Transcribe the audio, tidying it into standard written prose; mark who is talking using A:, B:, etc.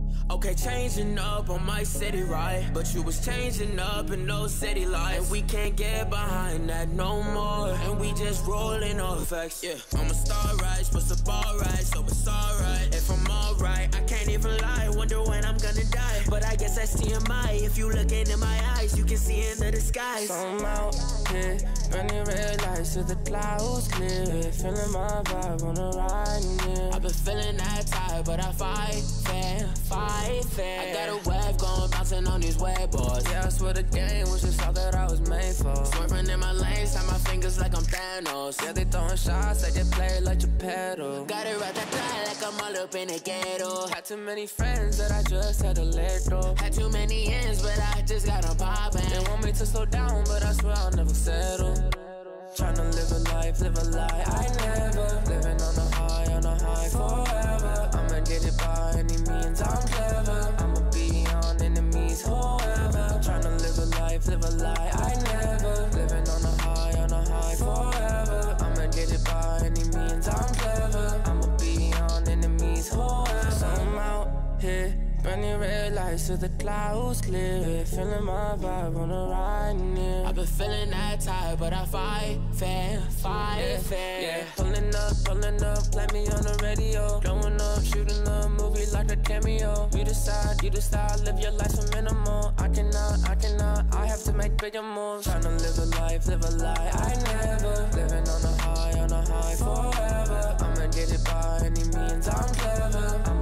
A: Okay, changing up on my city, right? But you was changing up in those city lights. And we can't get behind that no more. And we just rolling on facts, yeah. I'm a star, right? Supposed to ball right, so it's alright. If I'm alright, I can't even lie. Wonder when I'm gonna die. But I guess that's TMI. If you look into my eyes, you can see into the skies.
B: So I'm out here, running red lights to the clouds clear. Feeling my vibe on the ride near.
A: I've been feeling that tired, but I fight fair, fight fair. I got a wave going, bouncing on these wave boards.
B: Yeah, I swear the game was just all that I was made for.
A: Swerving in my lanes, tie my fingers like I'm Thanos.
B: Yeah, they throwing shots like they play like your pedal.
A: Got it right that like I'm all up in the ghetto.
B: Had too many friends that I just had to let go.
A: Had too many ends, but I just got them poppin'.
B: They want me to slow down, but I swear I'll never settle. Tryna live a life, live a lie, I never. Living on a high forever. I'ma get it by any means, I'm clever. I'ma be on enemies, whoever. Tryna live a life, live a lie, I never. Living on a high forever. I'ma get it by any means, I'm clever. I'ma be on enemies, whoever. So I'm out here, burning red lights to the clouds clear. Feeling my vibe on the ride near.
A: I've been feeling that tired, but I fight fair, fight fair.
B: Yeah, pulling up, play me on the radio. Blowing up, shooting a movie like a cameo. You decide, live your life so minimal. I cannot, I have to make bigger moves. Tryna live a life, live a lie, I never. Living on a high forever. I'ma get it by any means, I'm clever.